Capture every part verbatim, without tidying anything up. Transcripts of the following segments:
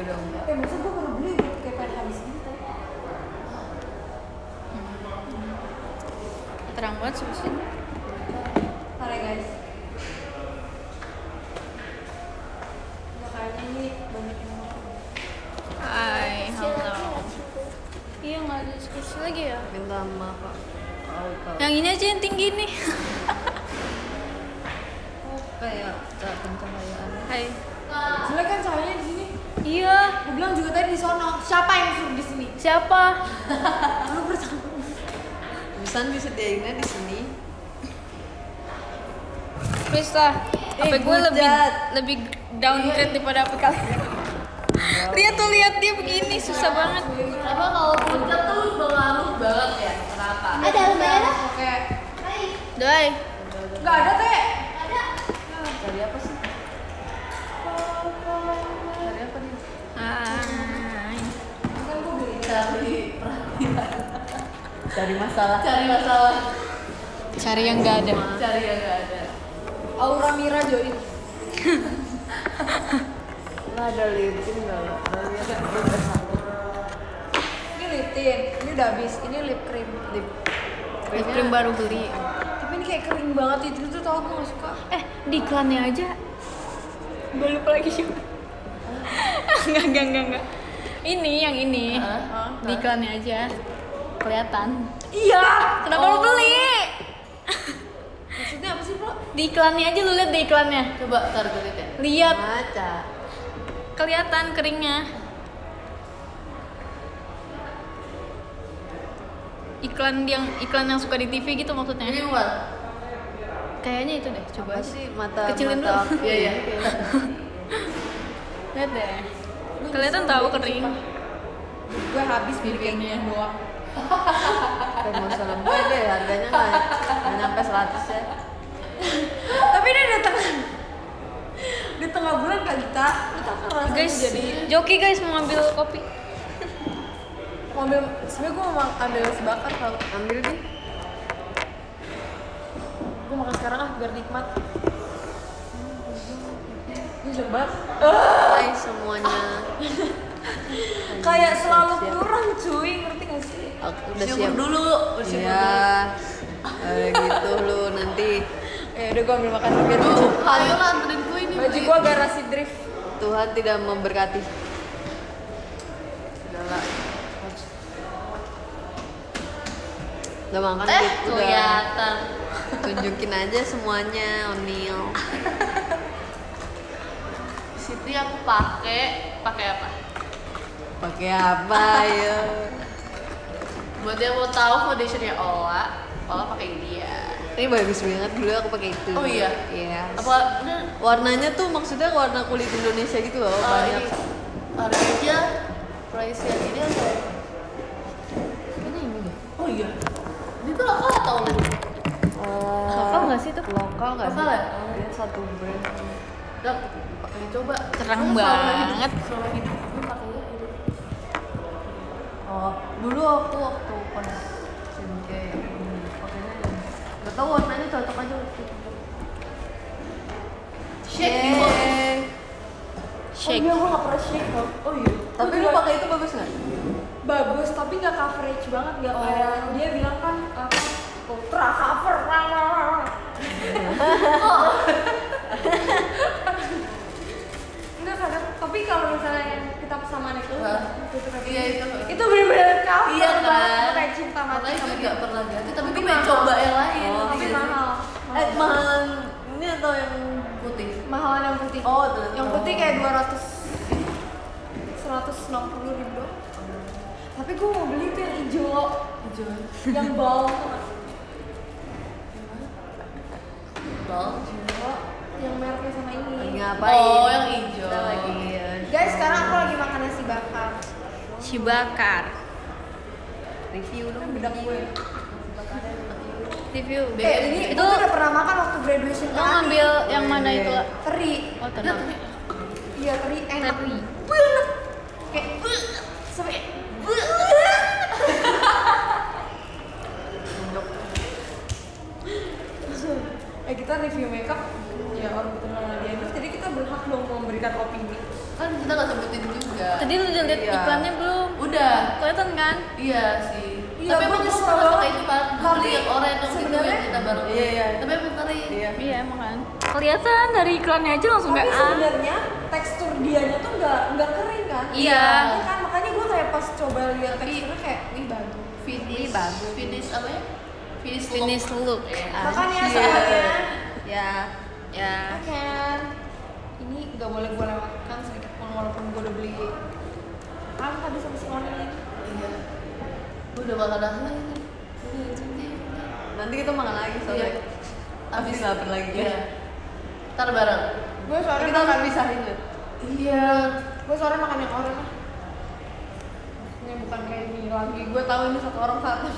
udah enggak. Eh masa gue baru beli kayak pada habis gitu. Terang banget sih. Ntar ya guys. Nggak kayaknya ini banyak yang mau. Hai, halo. Iya nggak ada diskusi lagi ya. Minta maaf Pak. Oh, kalau Yang ini aja yang tinggi nih. kayak pencahayaan. Hai. Jelek kan cahayanya di sini. Iya. Gue bilang juga tadi di sono. Siapa yang suruh di sini? Siapa? Lu bersama. Bisa disediainnya di sini. Please lah. H P Eh, gue lebih hujat. lebih downgrade daripada H P kalian. Lihat tuh, lihat dia begini susah banget. Apa kalau puncak tuh berlalu banget ya rata. Ada lembaran? Oke. Doi. Enggak ada teh. Cari apa sih? Cari apa nih? Hai. Kan gue beli. Cari perhatian, Cari masalah. cari masalah, Cari yang nggak ada. cari yang nggak ada. Aura Mira join. Lah ada lipin enggak lah? Ada lihat lip udah satu. Ini lip tint. Ini udah habis. Ini lip cream. Lip Lip cream baru beli. Tapi ini kayak kering banget itu tuh tau gue gak suka. Eh, di iklannya aja. Gue lupa lagi siapa. Enggak, enggak, enggak, enggak. Ini yang ini. Hah? Di iklannya aja. Kelihatan. Iya. Kenapa lu beli? Maksudnya apa sih bro? Di iklannya aja, lu lihat di iklannya. Coba tar gue lihat ya. Lihat, Maca. kelihatan keringnya. Iklan yang iklan yang suka di T V gitu maksudnya. Ini buat. Kayaknya itu deh, coba Apa aja. sih mata Kecilin mata dulu. Iya iya. Lihat deh. Kelihatan tahu kering. Gue habis beli kayak gini doang. Kayak mau usah lebih deh, harganya nggak nggak nyampe seratus ya. Tapi ini udah tengah di tengah bulan kak kita kita keras Guys, jadi joki guys mau ambil kopi. mau ambil sebenarnya gue mau ambil es bakar kalau Ambil nih. gue makan sekarang ah biar nikmat. Ini jelek banget. Hai semuanya. Kayak selalu Siap. kurang cuy, ngerti gak sih? Aku udah Bersyukur siap dulu, bersyukur Iya. dulu. Kayak gitu lu nanti Ya udah gue ambil makan dulu biar baju, Ayo lah anterin gue ini. baju gue garasi drift. Tuhan tidak memberkati. Udahlah. Udah makan Eh, Dit? Udah. kelihatan. Tunjukin aja semuanya, Onil. Di situ yang aku pakai, pakai apa? Pakai apa ya? Buat yang mau tahu foundationnya Ola, Ola pakai dia. Ini bagus banget, dulu aku pakai itu. Oh iya? Iya. Apa? Nah, Warnanya tuh maksudnya warna kulit Indonesia gitu loh, oh, banyak. ini harganya price yang ini atau? Kayaknya ini deh. Oh iya. Ini tuh lokal atau lu? Oh, Lokal nggak sih tuh? Lokal nggak sih? Lokal ya? Dia satu brand. Dap, pakai coba. Terang Aku selama banget. hidup- Selama hidup gue pakainya ini. Oh, dulu waktu waktu pas S M P hmm, pakainya yang nggak tahu warnanya cocok aja waktu itu. Shake di bawah. Yeay. Shake. Oh iya gue gak pernah shake loh. Oh iya. Tapi lu pakai itu bagus nggak? Bagus tapi gak coverage banget, gak kayak dia bilang kan apa ultra cover. Enggak kadang, tapi kalau misalnya yang kita sama Nek itu Hah? itu kan Iya, itu. itu bener-bener cover Iya kan? banget, kayak cinta mati Makanya sama gue dia. gak pernah ganti, tapi gue Tapi pengen mahal. coba yang lain. Oh, Tapi Iya sih. mahal. Eh, mahalan ini atau yang Putih. Mahalan yang putih. Oh, tuh. Yang putih kayak dua ratus seratus enam puluh ribu. Tapi gue mau beli tuh yang hijau, Hijau. yang bal tuh nggak? Bal. Hijau, yang mereknya sama ini. Lagi ngapain? Oh, yang hijau. Kita lagi ya. Guys, sekarang aku lagi makan nasi bakar. Si bakar. Review dong. Bedak gue. Review. Eh, ini itu itu tuh udah pernah makan waktu graduation lo ngambil yang mana itu? La? teri. Oh, tenang. Iya, teri enak Teri. banget. Kayak sampai eh kita review makeup ya orang ketemu sama dia terus jadi kita berhak dong memberikan opini Kan kita nggak sebutin juga. Tadi lu udah liat Iya. iklannya belum? Udah. Kelihatan kan? Iya sih. Iya, Tapi gua emang kesel suka suka banget. itu kan. Tapi Beli yang oranye gitu sebenarnya- yang kita baru beli. Iya, iya. Tapi emang ngeri. Iya. Iya emang kan. Kelihatan dari iklannya aja langsung Tapi kayak ah. sebenarnya tekstur dianya tuh nggak nggak kering kan? Iya. Iya kan, makanya gue kayak pas coba lihat teksturnya kayak Ini bagus. Finish. Ini bagus. Finish apa ya? Finish look. Finish look. Iya. makanya Anjir. soalnya Ya. Ya. kan ini nggak boleh gue lewatkan sedikit pun walaupun gue udah beli kan tadi sama si Oni. Iya. Gue udah makan apa ini? Iya, cantik. Nanti kita makan lagi soalnya. Iya. Abis lapar lagi ya. Iya. Ntar bareng. Gue sore Kita harus makan pisahin loh. Iya. gue sore makan yang orang lah. Ini bukan kayak ini lagi. Gue tahu ini satu orang satu.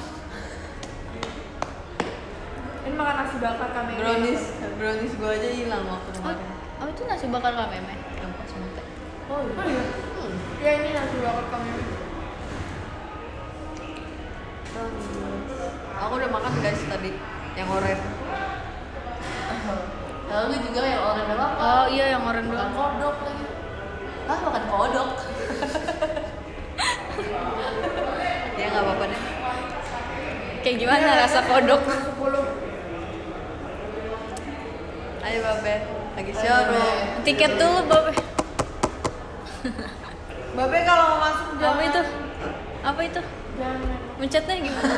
Ini makan nasi bakar kami. Brownies, brownies gua aja hilang waktu Oh, kemarin. oh itu nasi bakar kameme. Yang pas mute. Oh iya. Hmm. Ya ini nasi bakar kami. Aku udah makan guys tadi yang oranye. Lalu juga yang oranye apa? Oh iya yang orang Makan doang. kodok lagi. Ah, makan kodok. Ya nggak apa-apa deh. Kayak gimana rasa kodok? sepuluh. Ayo babe, lagi showroom. Tiket dulu, Babe. Babe kalau mau masuk Apa jangan. itu? Apa itu? Jangan. Mencetnya gimana?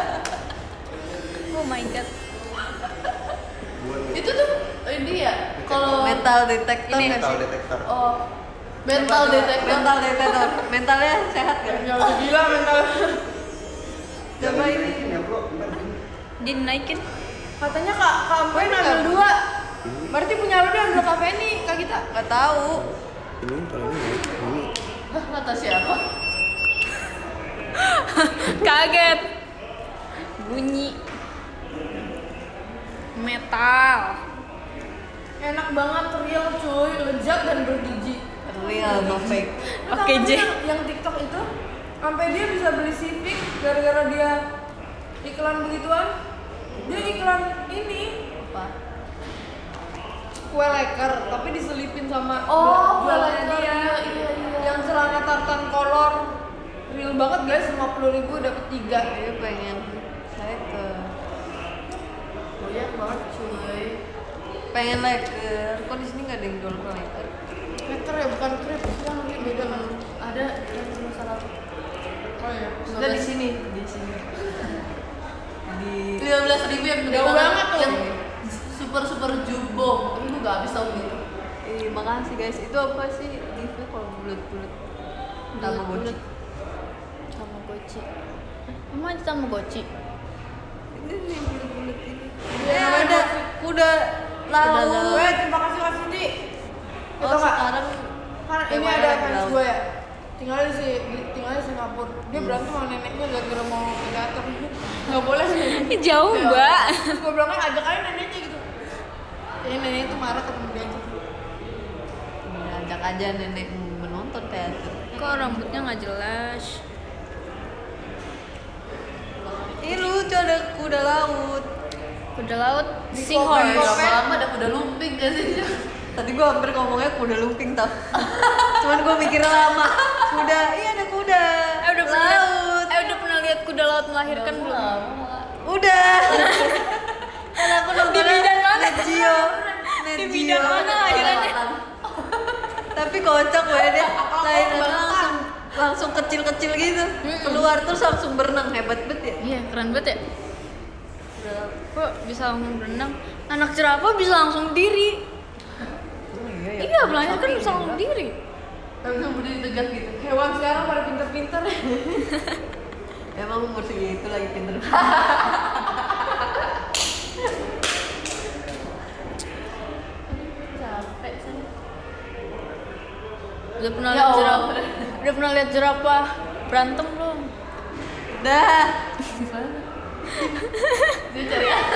Oh my god. Itu tuh ini ya. Kalau Mental detector Ini. nggak Metal sih? detektor. oh mental detector. Mental detector. Mentalnya sehat gak? Jangan gila mental. Coba ini. Ya bro, bentar. Dinaikin. Katanya Kak Kak Ampe ambil dua. Berarti punya lu dia ambil kafe ini Kak kita. Gak tahu. Ini kalau ini ya, ini. Hah, kata siapa? Kaget. Bunyi. Metal. Enak banget, real cuy, lezat dan bergizi. Real no fake. Lu Oke, tahu J. yang, yang TikTok itu sampai dia bisa beli Civic gara-gara dia iklan begituan. Dia iklan ini Apa? kue leker tapi diselipin sama Oh, jualannya kue leker, dia. iya, iya, iya. Yang celana tartan kolor. Real banget guys, lima puluh ribu dapat tiga. Saya pengen. Saya ke. Banyak banget cuy. Pengen leker. Kok di sini nggak ada yang jual leker? Leker ya bukan crepe, yang mungkin beda kan. Ada yang masalah. Oh iya. Sudah di sini, di sini. Di lima belas ribu yang gede Jauh banget tuh. Yang super super jumbo. Tapi gue gak habis tau gitu. Ih, makasih guys. Itu apa sih? Giveaway kalau bulat-bulat. Tamagotchi. Tamagotchi. Emang ada Tamagotchi? Ini nih bulat-bulat ini. Iya, Eh ada kuda laut. laut. Weh, terima kasih Kak Cindy. Oh, Itu Kak, sekarang kan yang ini mana ada lagi fans laut? gue ya. Tinggal di si, tinggal di Singapura. Dia berantem sama neneknya gara-gara mau ke teater. Nggak boleh. Ih, jauh, Mbak. Terus gue bilang kan ajak aja neneknya gitu. Kayaknya neneknya tuh marah ketemu dia aja. Ya, ajak aja nenek menonton teater. Kok rambutnya nggak jelas? Ih lucu ada kuda laut. Kuda laut, Di seahorse. Kobe. Lama-lama ada kuda lumping gak sih? Tadi gua hampir ngomongnya kuda lumping tau. Cuman gua mikir lama. Kuda, iya ada kuda. Eh udah pernah lihat, laut. eh udah pernah lihat kuda laut melahirkan belum? Udah. Kan aku nonton Di bidang mana? Net Geo. Net Di Geo. bidang mana lahirannya? Tapi kocak gue deh. Lahirannya langsung langsung kecil-kecil gitu. Keluar terus langsung berenang, hebat banget ya. Iya, keren banget ya. Kuda laut. Kok bisa langsung berenang? Anak jerapah bisa langsung diri. Oh, iya, ya. Iya, melahirkan bisa langsung diri. Tapi kan berdiri tegak gitu. Hewan sekarang pada pinter-pinter. Emang umur segitu lagi pinter. Capek sih. Udah pernah Ya lihat Allah. jerapah? Udah pernah lihat jerapah berantem belum? Dah. Dia cari apa?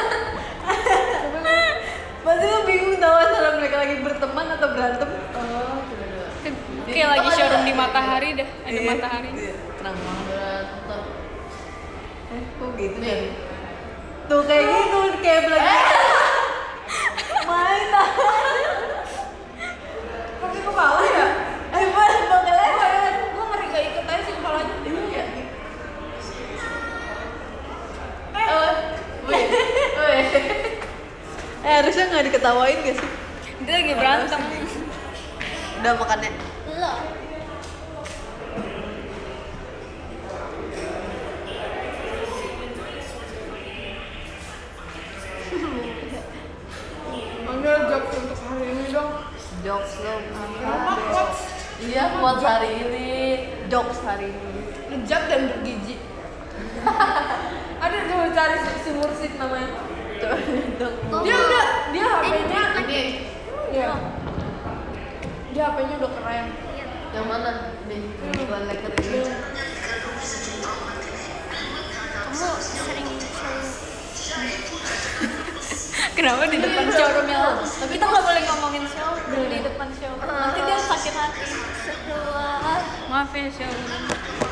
Pasti lo bingung tau antara mereka lagi berteman atau berantem. Oh, coba dulu. Kayak lagi showroom di matahari dah, ada Iya, matahari. iya, terang banget. Berantem. Eh, kok gitu Nih. ya? Tuh kayak gitu, kayak lagi main lah. Kok ke bawah ya? Eh, Mas. diketawain gak sih? Dia lagi berantem. Udah makannya. Belum. Ambil jokes untuk hari ini dong. Jokes lo. Kenapa quotes? Iya, buat hari ini. Jokes hari ini. Lejat dan bergizi. Ada coba cari si, si Mursid namanya. Dia udah, dia H P-nya Ini Iya. Dia H P-nya udah keren. yang mana? Nih, buat leker ini. Kamu sering show. Kenapa di depan showroomnya? Tapi kita nggak boleh ngomongin show di depan show. Nanti dia sakit hati. Setelah maaf ya showroom.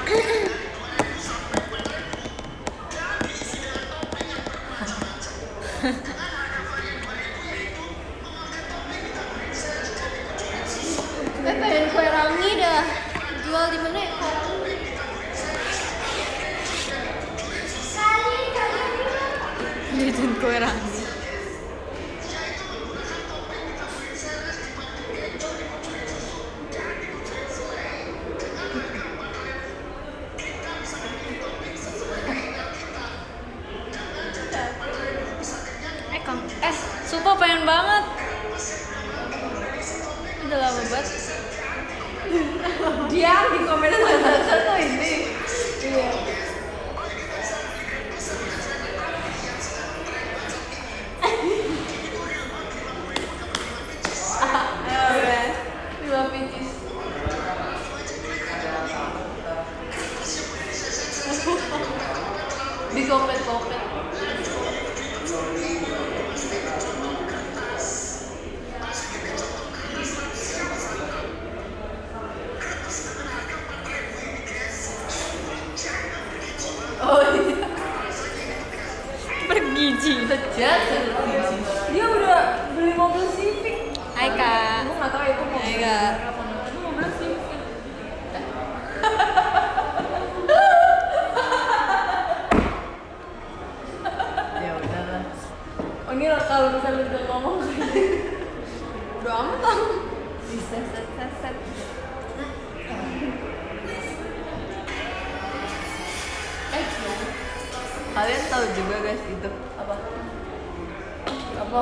Eh pengen kue rangi dah. Jual di mana ya? Jajan kue rangi. Eh kang, eh sumpah pengen banget. Udah lama banget. Dia di komen Satu ini. Iya. Lima picis. Di kopet-kopet. Oh iya. Bergizi. Sejak Dia udah beli mobil Civic. Hai kak. Gue nggak tahu itu mobil. Hai kak. Itu mobil Civic. ya udahlah. Oh ini lah kalau misalnya udah ngomong udah amat lah. Bisa set set set. Eh, kalian tahu juga guys itu apa? Apa?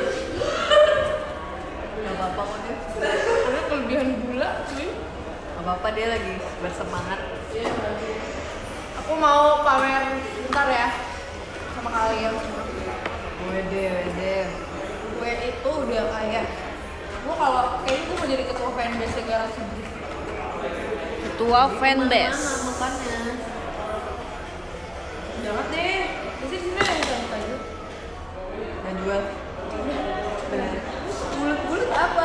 Gak apa-apa kok dia. Ada kelebihan gula cuy. Gak apa-apa dia lagi bersemangat. Iya. Aku mau pamer bentar ya sama kalian semua. Wede wede. Gue itu udah kayak gue kalau kayaknya gue mau jadi ketua fanbase garasi drift. Ketua fanbase. Mana makannya? Jangan deh. Di sini yang santai aja. Yang jual. Bener. Bulut-bulut apa?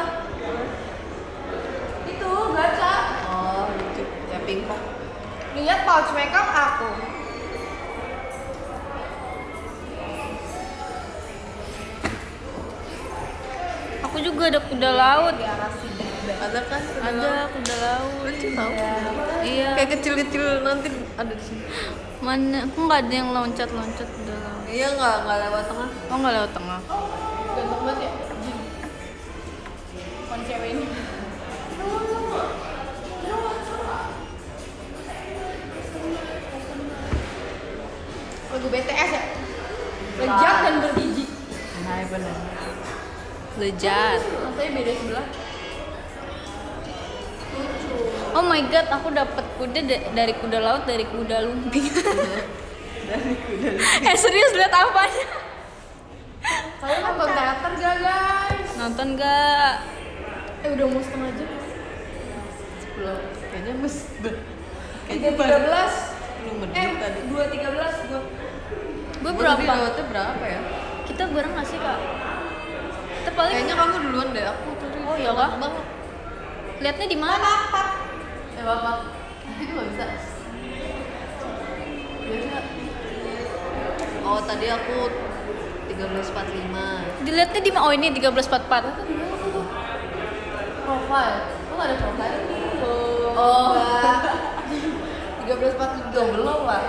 Itu gacha. Oh YouTube ya pingpong. Lihat pouch makeup aku. Aku juga ada kuda laut. Garasi drift. Ada kan? Ada kuda laut. Lucu tau. Iya. Kayak kecil-kecil nanti ada di sini. Mana? Aku nggak ada yang loncat-loncat kuda laut. Iya nggak nggak lewat tengah. Oh nggak lewat tengah. Ganteng banget ya. Jin. Bukan cewek ini. Lagu B T S ya? Lejat dan bergizi. Nah benar. Lejat. Rasanya beda sebelah. Oh my god, aku dapat kuda da- dari kuda laut dari kuda lumping. Dari kuda. Eh serius lihat apanya? Kalian nonton teater gak guys? Nonton gak? Eh udah mau setengah jam. Belum. Kayaknya mes. Tiga tiga belas. Belum Eh menit tadi. dua tiga belas gue. Gue Tadi berapa? lewatnya berapa ya? Kita bareng gak sih kak? Kita paling Kayaknya kamu duluan deh. Aku tadi. Oh, iya kah? banget. lihatnya di mana? Eh bapak. Tapi nggak bisa. Biasa. Oh tadi aku tiga belas empat puluh lima. Dilihatnya di mana? Oh ini tiga belas empat puluh empat. Profile. Kok nggak ada profile? Oh. Tiga belas empat puluh tiga Belum lah.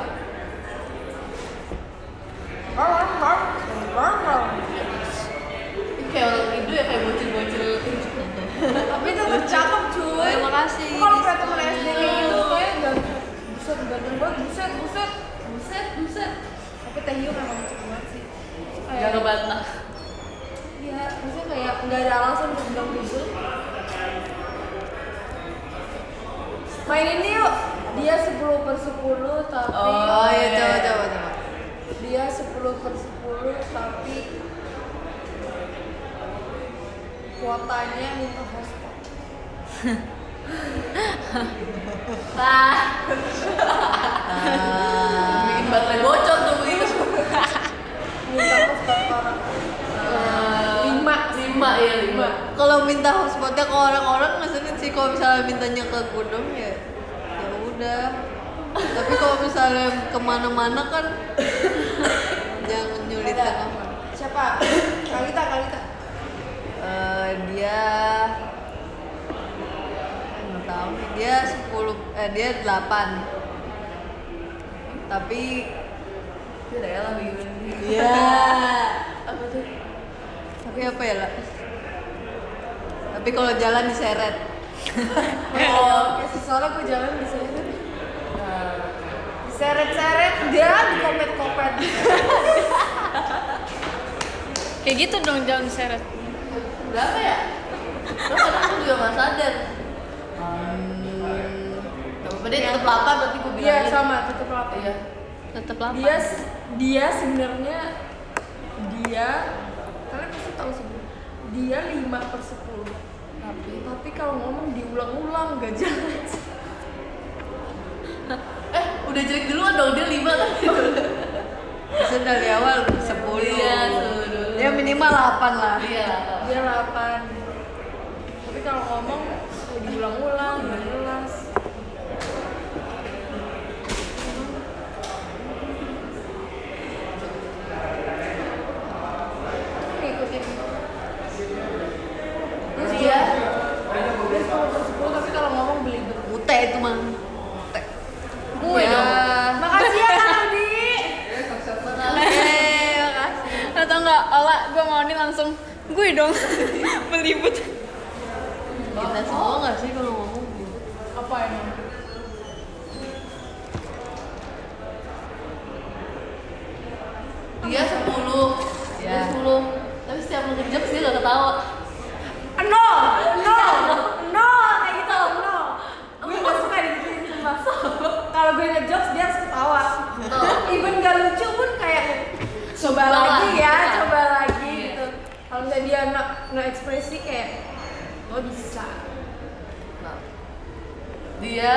Bar bar bar bar. Ini kayak orang ya kayak bocil-bocil. Tapi tetap cakep cuy. Oh, makasih. Kalau kayak temen S D kayak gitu kayak ganteng. Buset ganteng banget, buset, buset. Buset, buset. Tapi Teh Hyo memang cakep banget sih. Kayak- Gak ngebantah. Iya, maksudnya kayak nggak ada alasan untuk bilang gitu. Main ini yuk. Dia sepuluh per sepuluh tapi Oh iya, coba coba coba. dia sepuluh per sepuluh tapi kuotanya minta hotspot. Tah. Bikin baterai bocor tuh begitu. Minta hotspot orang. Lima. Lima ya lima. Kalau minta hotspotnya ke orang-orang ngeselin sih, kalau misalnya mintanya ke Gudong ya ya udah. Tapi kalau misalnya kemana-mana kan jangan nyulitkan Ada. aman. Siapa? Kalita, Kalita. Eh, dia eh, nggak tahu nih, dia sepuluh eh dia delapan. Tapi Dia udah ya lah begini. iya. Apa tuh? Tapi apa ya lah? Tapi kalau jalan diseret. Oh, kayak seseorang gue jalan diseret. Diseret-seret, dia dikomet-kopet. Kayak gitu dong jalan seret. Berapa ya? Lo kadang aku juga gak sadar. Hmm, Gak apa-apa deh, tetep lapar berarti gue Iya bilangin. sama, tetep lapar. Iya. Tetap lapar. Dia dia sebenarnya dia kalian pasti tahu sih dia lima per sepuluh tapi tapi kalau ngomong diulang-ulang gak jelas. Eh, udah jelek duluan dong, dia lima tapi bisa dari awal sepuluh. Iya, sepuluh. Ya minimal delapan lah. Iya lah. Dia delapan tapi kalau ngomong ya diulang-ulang gak jelas. Ngikutin terus dia dia sepuluh per sepuluh tapi kalau ngomong belibet. Ute itu mah. Ute. Gue Ya. dong. Makasih ya Kak Aldi. Eh, makasih. Atau enggak, Ola, gue mau nih langsung gue dong belibet. Kita semua nggak sih kalau ngomong gitu? Apa emang? Dia sepuluh. Dia Ya. sepuluh. Tapi setiap lu ngejokes dia gak ketawa. No, no, no, kayak gitu, no. Gue gak suka digituin sumpah. Kalau gue ngejokes dia harus ketawa. No. Even gak lucu pun kayak coba Coba lagi lagi. ya, coba lagi Iya. gitu. Kalau misalnya dia no, no ekspresi kayak lo bisa. Nah. Dia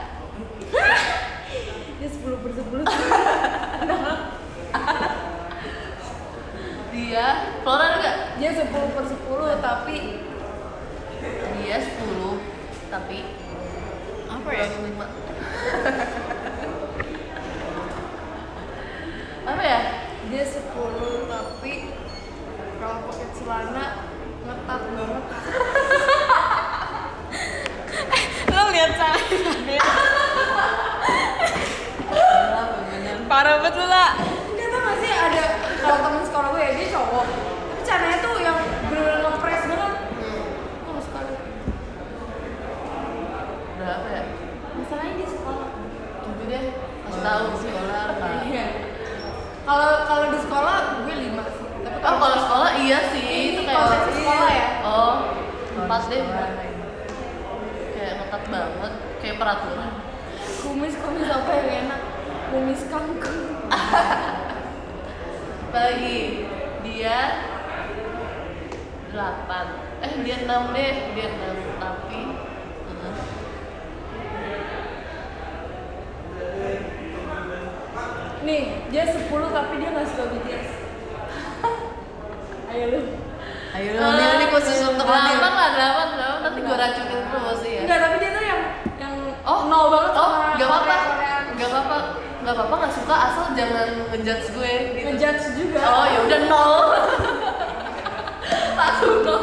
Dia sepuluh per sepuluh. dia Flora ada gak? Dia sepuluh per sepuluh tapi Dia sepuluh tapi Apa ya? lima. Apa ya? dia sepuluh tapi kalau pakai celana ngetat banget. Lo lihat saya. Parah banget lu lah. Dia tau gak sih ada kalau temen sekolah gue ya dia cowok tapi caranya tuh yang bener-bener ngepres banget. Gue gak suka deh. Berapa ya? Masalahnya dia sekolah. Tunggu deh. Kasih tahu sekolah apa. Iya. Kalau kalau di sekolah gue lima sih. Tapi Oh, kalau sekolah iya sih. ini Itu kayak konteks sekolah ya. Oh, empat deh. Kayak ngetat banget, kayak peraturan. Kumis kumis apa yang enak? Kumis kangkung. Apalagi dia delapan. Eh dia enam deh, dia enam tapi uh, Nih dia sepuluh tapi dia nggak suka B T S. Ayo lu. Ayo Onil, ini khusus untuk Onil. delapan lah, delapan, delapan. Nanti gue racunin promosi ya. Enggak tapi dia tuh yang yang Oh, nol banget Oh, sama nggak apa-apa, Korea-Koreaan. nggak apa-apa, nggak apa-apa, nggak suka asal jangan ngejudge gue gitu. Ngejudge juga. Oh ya udah nol. Langsung nol.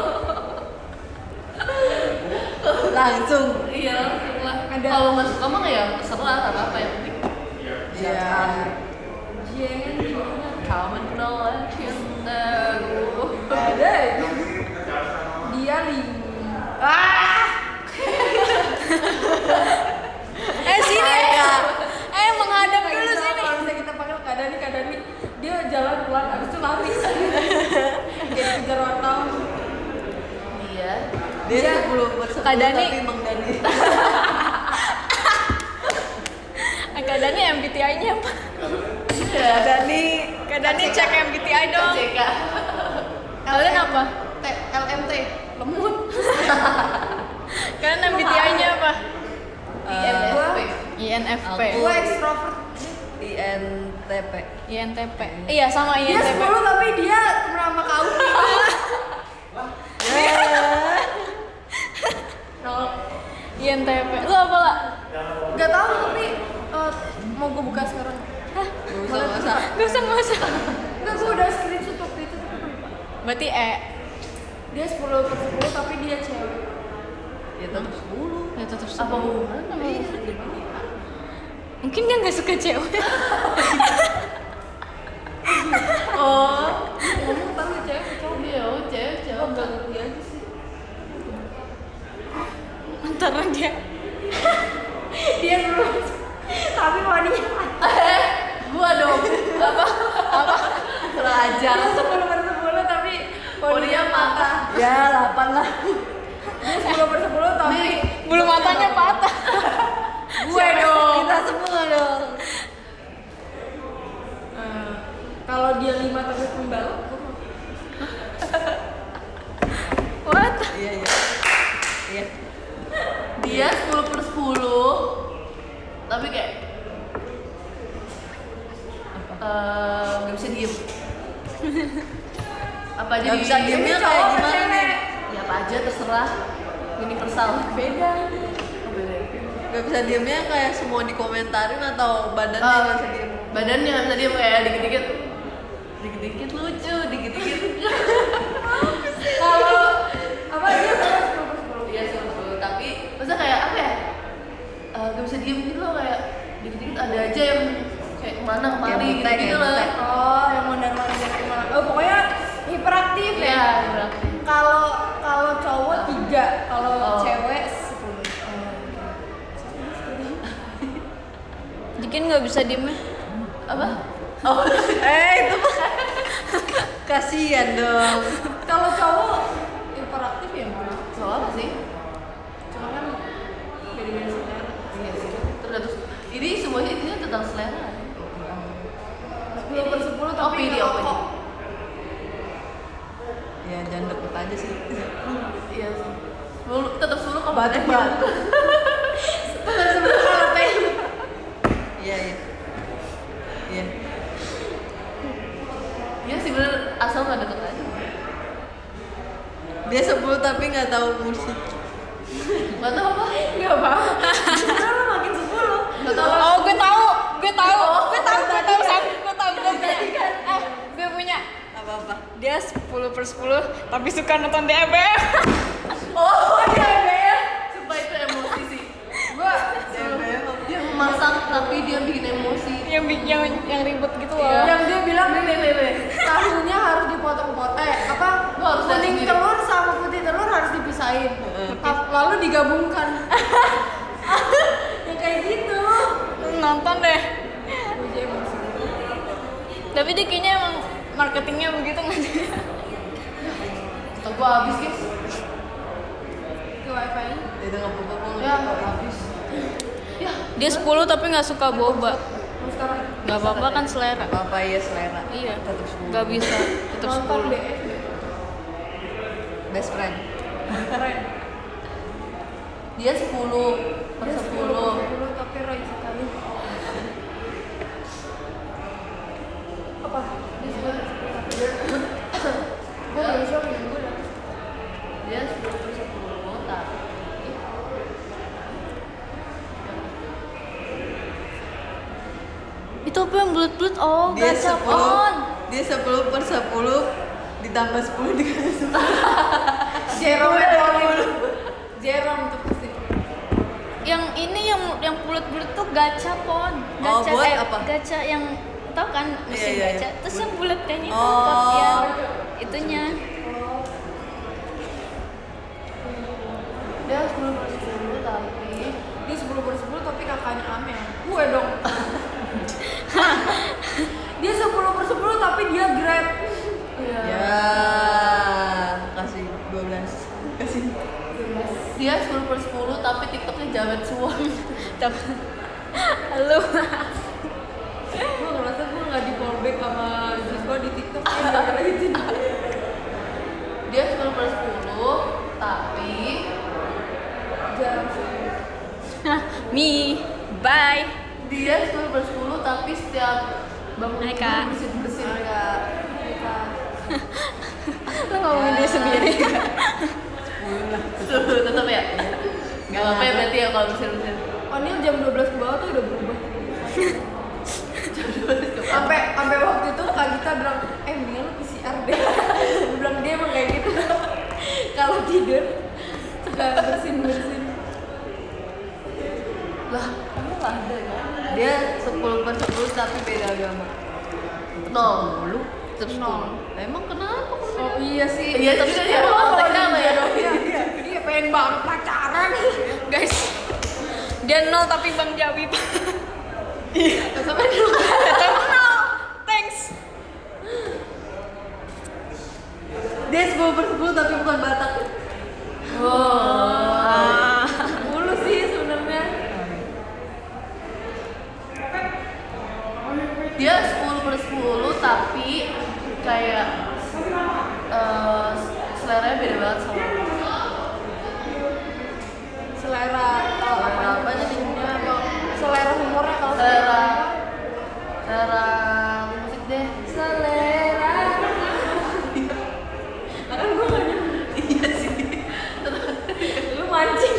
Langsung. Iya langsung lah. Ada- Kalau nggak suka mah ya terserah, nggak apa-apa yang penting. Iya. Jangan jangan. Kau menolak cintaku. Ada. Eh sini eh. Eh menghadap dulu Kalau sini. misalnya kita panggil Kak Dani, Kak Dani dia jalan pelan habis itu lari. Jadi kejar wartawan. Dia Dia sepuluh per sepuluh Kak Dani. tapi Mang Dani. Kak Dani M B T I-nya apa? Kak Dani, Kak Dani cek M B T I dong. C K Kalian apa? T L M T lemut. Kalian M B T I-nya apa? I N F P. I N F P. Aku- Gue ekstrovert. I N T P. I N T P. Iya sama I Dia N T P. sepuluh tapi dia temen sama Kak Ufi. Nol. I N T P. Lu apa lah? Gak tahu tapi eh, mau gue buka sekarang. Hah? Gak usah, gak usah. Gak usah, gak usah. Enggak, gue udah screenshot waktu itu tapi gue lupa. Berarti E. Dia sepuluh per sepuluh tapi dia cewek. Ya tetap sepuluh. Ya tetap Apa sepuluh. hubungan sama Mungkin dia nggak suka cewek. Oh, ngomong tahu cewek cowok. Iya, oh, cewek Oh, cewek. enggak ngerti aja sih. Antara dia. Dia dulu. Tapi wanita. Gua dong. Apa? Apa? Pelajar. Dia sepuluh per sepuluh tapi Oh, dia patah. Ya delapan lah. dia sepuluh per sepuluh tapi Bulu matanya patah. gue dong. Kita semua dong. Eh, kalau dia lima tapi pembalap, gue mau. What? Iya iya. Iya. Dia sepuluh per sepuluh. Tapi kayak eh nggak bisa diem. Apa aja Gak di- bisa diemnya cowok kayak apa gimana cewek? nih? Ya apa aja terserah. Universal. Beda. Oh, beda. Gak bisa diemnya kayak semua dikomentarin atau badannya Ah, gak bisa diem? Badannya nggak bisa diem kayak dikit-dikit. Dikit-dikit lucu, dikit-dikit. Kalau apa dia sepuluh per sepuluh. Iya sepuluh sepuluh. Tapi masa kayak apa ya? Eh, Gak bisa diem gitu loh kayak dikit-dikit ada aja yang kayak kemana kemari Kayak gitu, butek, gitu kayak loh. butek. Oh, yang mondar-mandir dari kemana? Oh, pokoknya hiperaktif ya. Iya, berarti. Kalau kalau cowok tiga, kalau Oh. cewek sepuluh. Jikin nggak bisa diem ya? Apa? Oh, Eh itu mah kasihan dong. Kalau cowok hiperaktif ya malah. soal apa sih? Cuma kan beda-beda selera. Iya sih. Tergantung. Ini semuanya intinya tentang selera. Sepuluh per sepuluh tapi Opini, ngerokok. opini. Ya jangan deket aja sih. Iya sih. Sepuluh, tetap sepuluh kalau Batu-batu. Tetap sepuluh kalau teh. Iya iya. Iya. Iya sih bener, asal nggak deket aja. Dia sepuluh tapi nggak tahu musik. Nggak tahu apa? Enggak apa-apa. Sekarang lo makin sepuluh. Nggak tahu. Oh, gue tahu, gue tahu, gue tahu, gue tahu, Sam, gue tahu, gue punya. Eh, gue punya. Apa-apa. Dia sepuluh per sepuluh, tapi suka nonton D M B. Oh iya iya. Sumpah itu emosi sih. Gua Dia masak tapi dia bikin emosi. yang bi- yang yang ribet gitu loh. yang dia bilang Nih nih nih nih. tahunya harus dipotong-potong. Eh, apa? Gua harus lihat Kuning sendiri. telur sama putih telur harus dipisahin. Ta- Lalu digabungkan. Yang kayak gitu. Nonton deh. Gua jadi emosi. Tapi dia kayaknya emang marketingnya begitu nggak sih? Oh, gua habis guys. Ke wifi. Itu nggak apa-apa. Ya habis. Ya. Dia sepuluh tapi nggak suka boba. Mau sekarang Nggak apa-apa kan selera. Apa ya selera? Iya. Tetap sepuluh. Nggak bisa. Tetap nonton sepuluh. B F. Best friend. Keren. Dia sepuluh per Dia sepuluh. sepuluh tapi Roy sekali. Apa? Dia sepuluh per sepuluh. Gue belum shock ya, gue udah. Dia sepuluh per sepuluh tapi Itu apa yang bulat-bulat? Oh, Dia gacapon. sepuluh. Dia sepuluh per sepuluh ditambah sepuluh dikasih sepuluh. Jerome Pauline. Jerome tuh pasti. Yang ini yang yang bulat-bulat tuh gacapon. Oh, Gacha buat eh, apa? gacha yang tau kan mesin Iya, iya, gacha. iya. Terus yang bulat kayaknya itu Oh. pot ya itunya. Dia sepuluh per sepuluh tapi Dia sepuluh per sepuluh tapi kakaknya Amel. Gue dong. Dia sepuluh per sepuluh tapi dia grab. Iya. Ya, kasih dua belas. Kasih. Dia sepuluh per sepuluh tapi TikToknya jamet suam. Halo. Gue ngerasa gue nggak di fallback sama Zizko di TikTok ya gara-gara itu. Dia sepuluh per sepuluh tapi Jarang sih. Me, bye. dia sepuluh per sepuluh tapi setiap bangun Hai, tidur Kak. bersin-bersin. Lo ngomongin dia sendiri. Tuh, tetap ya. Gak apa-apa ya berarti ya kalau bersin-bersin. Oh ini jam dua belas ke bawah tuh udah berubah. Sampai sampai waktu itu Kak Gita bilang, eh mendingan lu P C R deh. Gue bilang dia emang kayak gitu. Kalau tidur suka bersin-bersin. Lah, kamu nggak ada ya? Dia sepuluh per sepuluh tapi beda agama. Nol. Terus Nol. Emang kenapa? Oh iya sih. Iya, tapi kan dia mau kontak nama ya. Iya, dia pengen banget pacaran. Guys, dia nol tapi Bang Jawi. Sampai dulu. Tetap nol. Thanks. Dia sepuluh per sepuluh tapi bukan Batak. Oh. Mulu sih sebenarnya. Dia sepuluh per sepuluh tapi kayak eh seleranya beda banget sama aku. Selera kalau apa apa jadinya atau selera humornya kalau Selera selera musik deh. selera. Nah, kan gue nggak nyampe. Iya sih. Lu mancing.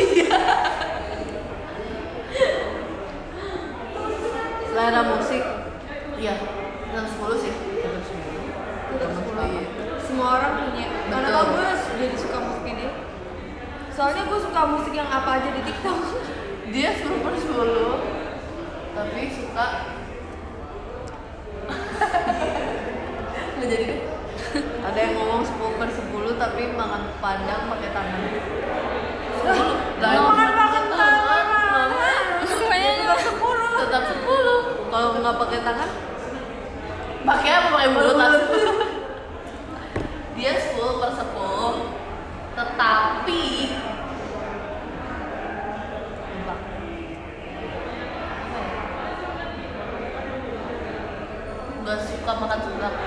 Selera musik. Iya, enam sepuluh sih. Tetap sepuluh. Iya. Semua orang punya. Karena Betul. gue jadi suka musik ini. Soalnya gue suka musik yang apa aja di TikTok. Dia sepuluh per sepuluh tapi suka nggak jadi deh. Ada yang ngomong sepuluh per sepuluh tapi makan padang pakai tangan. sepuluh Lu makan pakai tangan. Kayaknya sepuluh. tetap sepuluh. Kalau nggak pakai tangan, Pakai apa? Pakai mulut langsung. Dia sepuluh per sepuluh tetapi apa? nggak suka makan seblak.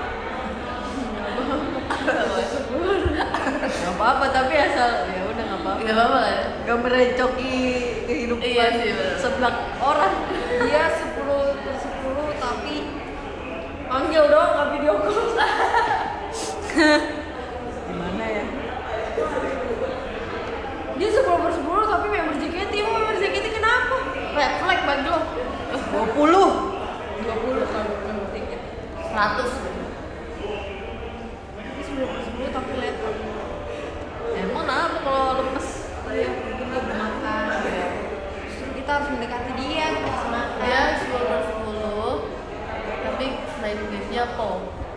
Nggak apa-apa tapi asal ya udah nggak apa-apa. Nggak apa-apa kan? Gak merecoki kehidupan Iya sih, bener. sebelah orang. Dia sepuluh per sepuluh tapi panggil dong nggak video call. Gimana ya? Dia sepuluh per sepuluh tapi member J K T. Emang member J K T kenapa? Red flag bagi lo. dua puluh. dua puluh kalau member J K T. seratus. Dia sepuluh per sepuluh tapi letter. Emang apa kalau lemes? Iya, mungkin dia bermakan. Justru kita harus mendekati dia, kita harus makan. Dia sepuluh per sepuluh tapi main gamenya po.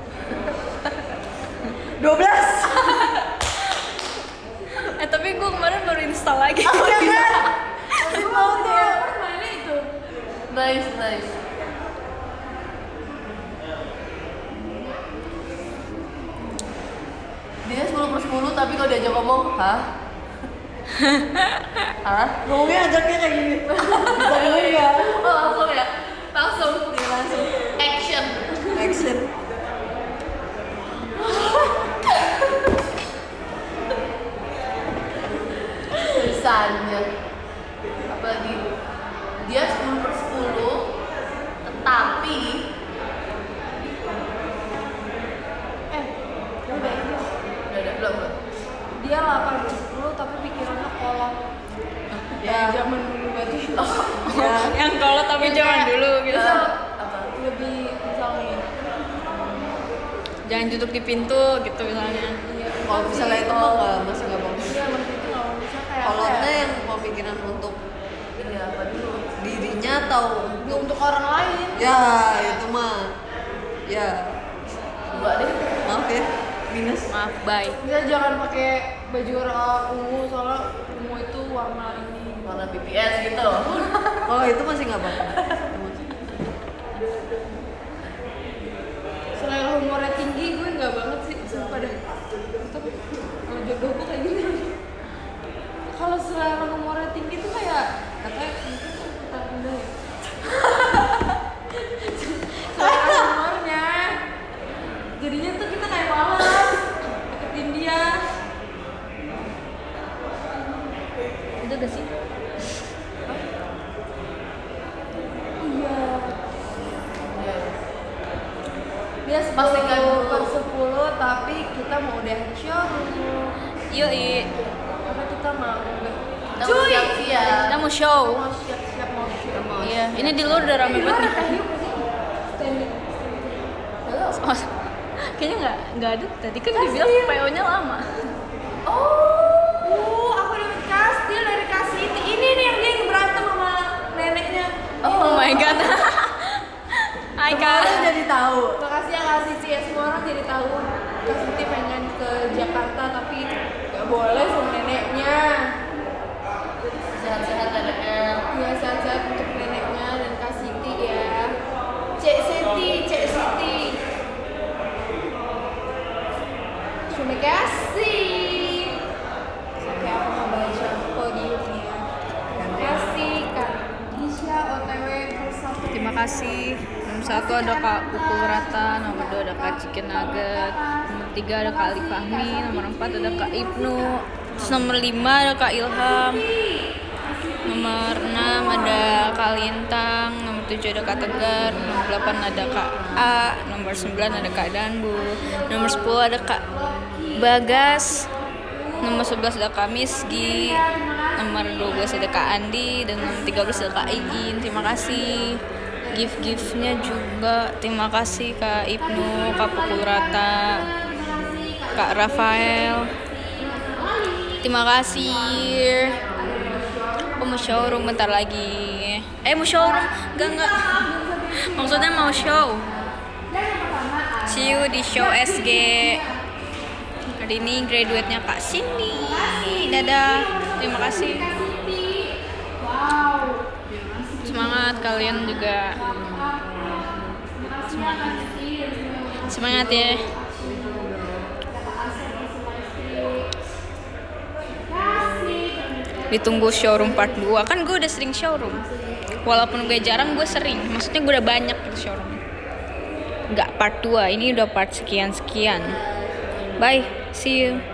dua belas. Eh tapi gue kemarin baru install lagi. Oh iya. Aku mau tuh mainnya itu. Nice, nice. Dia sepuluh per sepuluh tapi kalau diajak ngomong, hah? Hah? Ngomongnya ajaknya kayak gini. Bisa dulu ya. Oh langsung ya? Langsung. Iya, langsung. Action. Action. Misalnya apalagi dia sepuluh per sepuluh tetapi Eh, ya udah itu. udah ada belum belum Dia delapan per sepuluh tapi pikirannya kolot. Ya. Zaman dulu berarti. Ya. Yang kalau tapi zaman dulu gitu. Eh, apa Lebih misalnya. Jangan duduk di pintu gitu misalnya. Iya. Kalau misalnya itu mah nggak masih nggak bagus. Iya, maksudnya itu nggak bisa kayak apa Kolotnya ya? yang pemikiran untuk ini apa dulu dirinya atau Untuk, untuk orang lain. ya itu mah ya enggak deh. maaf ya minus. Maaf, bye. Bisa jangan pakai baju warna ungu soalnya ungu itu warna ini. warna B T S gitu. Kalau itu masih nggak apa-apa. Selera humornya tinggi gue nggak banget sih, sumpah dah. Tapi kalau jodoh gue kayak gini. Kalau selera humornya tinggi tuh kayak katanya mungkin kita pindah ya. Selera humornya jadinya tuh kita kayak malas deketin dia. Udah gak sih? Iya. Dia Pastikan sepuluh dulu. per sepuluh tapi kita mau udah showroom. Yoi, Karena kita mau udah Kita mau siap-siap. kita mau show. mau siap-siap mau show. Iya, ini di luar udah rame banget nih. Standing. Oh, kayaknya nggak nggak ada. Tadi kan dibilang P O-nya lama. Oh, aku dapat kastil dari Kasiti. Ini nih yang dia yang berantem sama neneknya. Oh my god. Hai Semua orang kak. jadi tahu. Makasih ya Kasiti ya, semua orang jadi tahu Kasiti pengen ke Jakarta tapi nggak boleh sama neneknya. Sehat-sehat anaknya. Ya sehat-sehat untuk neneknya dan Kasiti ya. Cek Siti, Cek Siti. Terima kasih. Oke, aku mau baca podiumnya. Terima kasih Kak Gisha O T W bersatu. Terima kasih. Nomor satu ada Kak Pukul Rata, nomor dua ada Kak Chicken Nugget, nomor tiga ada Kak Ali Fahmi, nomor empat ada Kak Ibnu, terus nomor lima ada Kak Ilham, nomor enam ada Kak Lintang, nomor tujuh ada Kak Tegar, nomor delapan ada Kak A, nomor sembilan ada Kak Danbu, nomor sepuluh ada Kak Bagas, nomor sebelas ada Kak Misgi, nomor dua belas ada Kak Andi, dan nomor tiga belas ada Kak Igin. Terima kasih. Gift-giftnya juga terima kasih Kak Ibnu, Kak Pukul Rata, Kak Rafael. Terima kasih. Aku mau showroom bentar lagi. Eh mau showroom? Enggak enggak. Maksudnya mau show. See you di show S G. Hari ini graduate-nya Kak Cindy. Dadah. Terima kasih. Semangat kalian juga. Semangat. Semangat ya. Ditunggu showroom part dua. Kan gue udah sering showroom. Walaupun gue jarang, gue sering. Maksudnya gue udah banyak showroom. Nggak part dua, ini udah part sekian-sekian. Bye, see you.